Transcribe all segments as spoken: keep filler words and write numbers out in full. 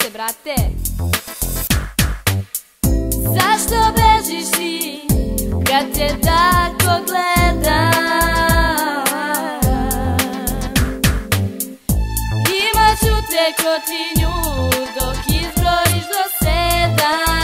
se, brate. Zašto bežiš ti kad te tako gledam? Imaću te kotinju dok izbrojiš do sedam.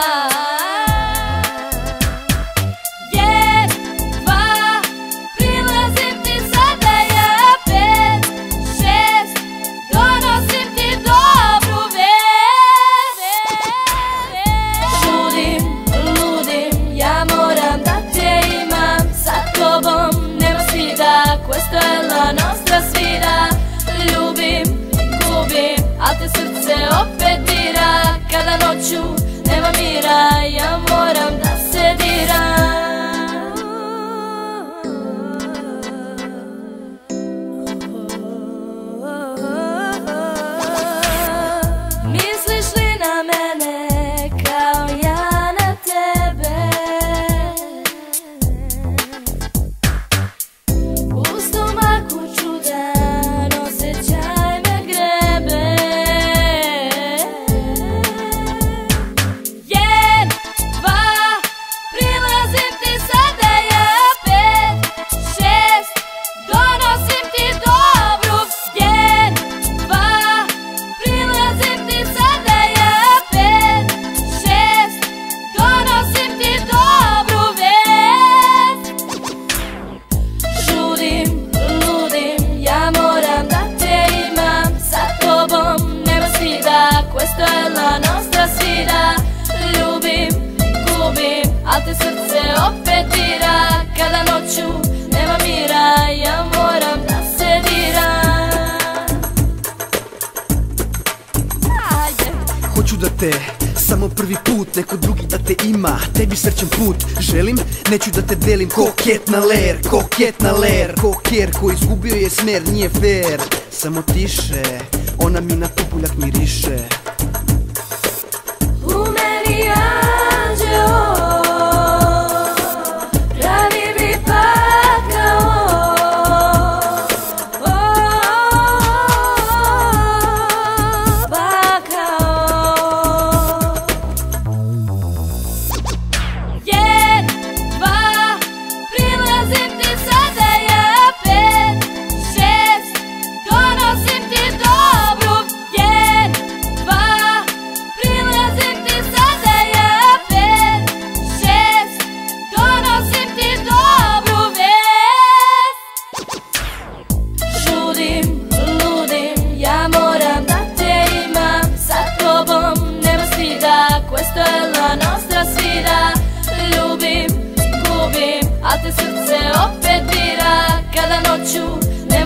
Questa è la nostra sfida. Ljubim, gubim, al te srce opet dira. Kada noću nema mira, ja moram da se diram. Misliš li na mene kao ja na tebe? Questa è la nostra sfida. Ljubim, gubim, al te srce opet dira. Kada noću nema mira, ja moram da se diram. Hoću da te samo prvi put, neko drugi da te ima, tebi srećan put želim, neću da te delim. Koket na ler, koket na ler, koker ko izgubio je smer, nije fair. Samo tiše, ona mi na pupuljak miriše. U meni anđeo, pravi mi pakao. Jedan, dva, prilazim ti sada ja. Pet, šest, donosim ti dobru. Jedan, dva, prilazim ti sada ja. Pet, šest, donosim ti dobru vest. Žudim, ludim, ja moram da te imam. Sa tobom nema stida, questa è la nostra sfida. Ljubim, gubim, al te srce opet dira. Kada noću